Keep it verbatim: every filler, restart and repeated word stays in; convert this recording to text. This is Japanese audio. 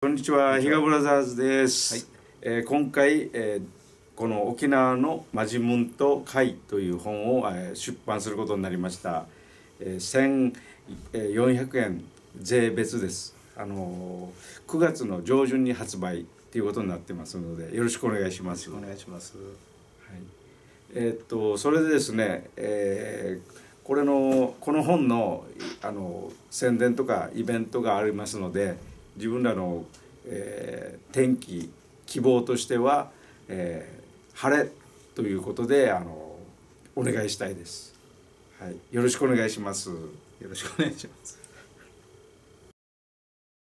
こんにちは、比嘉ブラザーズです。はい、えー、今回、えー、この沖縄のマジムント会という本を、えー、出版することになりました。えー、せんよんひゃくえん税別です。あのー、くがつの上旬に発売ということになってますので、よろしくお願いします。 よろしくお願いします。はい、 えー、っとそれでですね、えー、これのこの本のあの宣伝とかイベントがありますので、自分らの、えー、天気希望としては、えー、晴れということであのお願いしたいです。はい、よろしくお願いします。よろしくお願いします。